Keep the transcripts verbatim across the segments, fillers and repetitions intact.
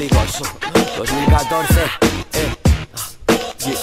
históricos. dos mil catorce, eh. Yeah.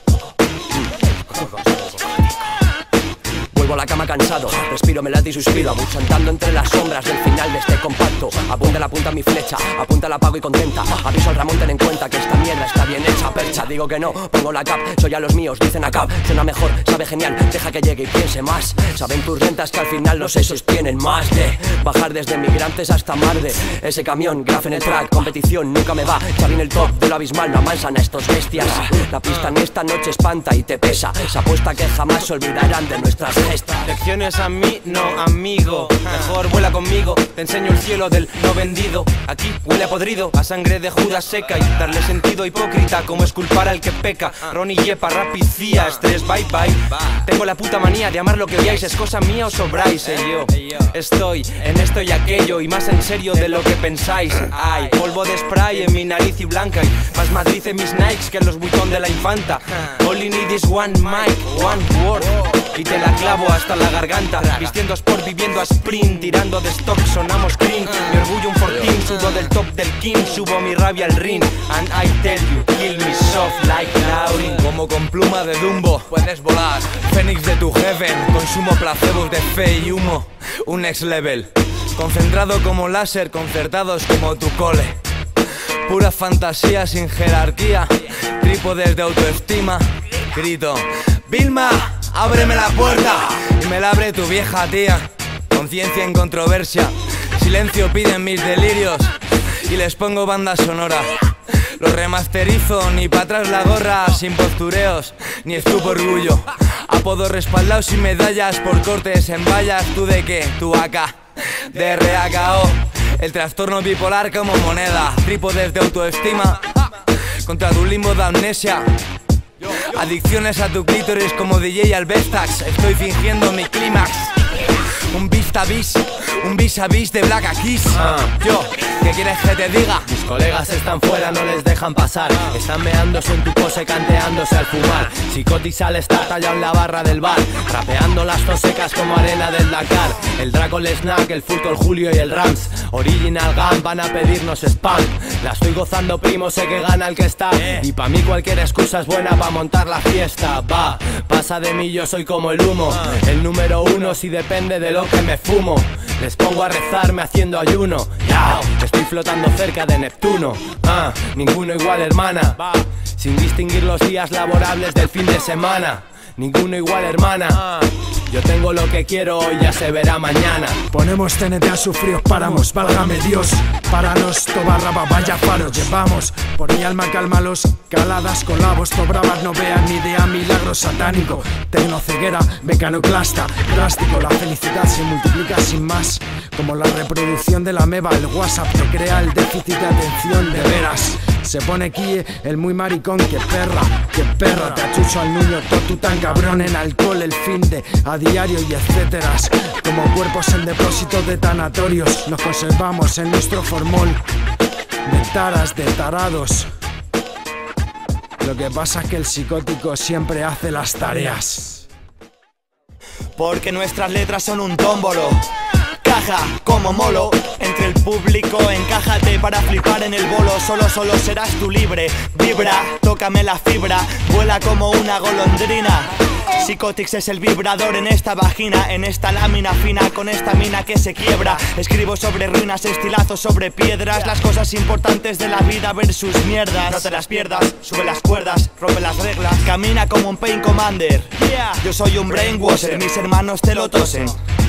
Vuelvo a la cama cansado, respiro, me late y suspiro, abuchantando entre las sombras del final de este compacto. Apunta la punta a mi flecha, apunta la apago y contenta. Aviso al Ramón, ten en cuenta que esta mierda está bien hecha. Percha, digo que no, pongo la cap, soy a los míos, dicen acá. Suena mejor, sabe genial, deja que llegue y piense más. Saben tus rentas que al final los esos tienen más de bajar desde migrantes hasta Marde. Ese camión, graf en el track, competición nunca me va. Xavi en el top de lo abismal, no amansan a estos bestias. La pista en esta noche espanta y te pesa. Se apuesta que jamás se olvidarán de nuestras gestas. Lecciones a mí, no amigo. Mejor vuela conmigo, te enseño el cielo del no vendido. Aquí huele a podrido, a sangre de Judas seca. Y darle sentido hipócrita como esculpar al que peca. Ronnie Yepa, rapicía, estrés, bye bye. Tengo la puta manía de amar lo que odiáis. ¿Es cosa mía o sobráis? Eh, yo estoy en esto y aquello y más en serio de lo que pensáis. Hay polvo de spray en mi nariz y blanca. Y más Madrid en mis Nikes que en los buitón de la infanta. All you need is one mic, one word. Y te la clavo hasta la garganta. Vistiendo sport, viviendo a sprint. Tirando de stock, sonamos clean. Mi orgullo un fortín, subo del top del king. Subo mi rabia al ring. And I tell you, kill me soft like Laurin. Como con pluma de Dumbo, puedes volar. Fénix de tu heaven, consumo placebos de fe y humo. Un next level, concentrado como láser, concertados como tu cole. Pura fantasía sin jerarquía, trípodes de autoestima. Grito, Vilma, ábreme la puerta. Y me la abre tu vieja tía. Conciencia en controversia, silencio piden mis delirios. Y les pongo banda sonora. Los remasterizo, ni pa' atrás la gorra. Sin postureos, ni estupo orgullo. Apodo respaldado sin medallas por cortes en vallas. ¿Tú de qué? Tú acá, de R A K O. El trastorno bipolar como moneda. Trípodes de autoestima contra tu limbo de amnesia. Adicciones a tu clítoris como D J al Vestax. Estoy fingiendo mi clímax. Un vis a vis, un vis a vis de Black Keys. uh, Yo, ¿qué quieres que te diga? Mis colegas están fuera, no les dejan pasar. Están meándose en tu pose, canteándose al fumar. Psicotis al estar tallado en la barra del bar, rapeando las tosecas como arena del Dakar. El Draco, el Snack, el Furto, el Julio y el Rams. Original Gun van a pedirnos spam. La estoy gozando, primo, sé que gana el que está. Y pa' mí cualquier excusa es buena pa' montar la fiesta. Va, pasa de mí, yo soy como el humo. El número uno si depende de lo que me fumo. Les pongo a rezarme haciendo ayuno. Yao, estoy flotando cerca de Neptuno. Ah, ninguno igual, hermana. Sin distinguir los días laborables del fin de semana. Ninguno igual, hermana. Yo tengo lo que quiero hoy, ya se verá mañana. Ponemos T N T a sufrir, paramos, válgame Dios. Paranos, tobarraba, vaya faro, llevamos. Por mi alma cálmalos, caladas con labos. Tobravas no vean ni idea, milagro satánico. Tecnoceguera, mecanoclasta, drástico. La felicidad se multiplica sin más. Como la reproducción de la meba, el WhatsApp te crea el déficit de atención de veras. Se pone aquí el muy maricón, que perra, que perra. Te achucho al niño, todo tú tan cabrón. En alcohol el fin de a diario y etcéteras. Como cuerpos en depósitos de tanatorios. Nos conservamos en nuestro formol de taras, de tarados. Lo que pasa es que el psicótico siempre hace las tareas. Porque nuestras letras son un tómbolo. Caja como molo, entre el público encájate para flipar en el bolo. Solo, solo serás tú libre. Vibra, tócame la fibra, vuela como una golondrina. Psicotix es el vibrador en esta vagina, en esta lámina fina, con esta mina que se quiebra. Escribo sobre ruinas, estilazos sobre piedras, las cosas importantes de la vida versus mierdas. No te las pierdas, sube las cuerdas, rompe las reglas, camina como un Pain Commander. Yeah. Yo soy un brainwasher, mis hermanos te lo tosen.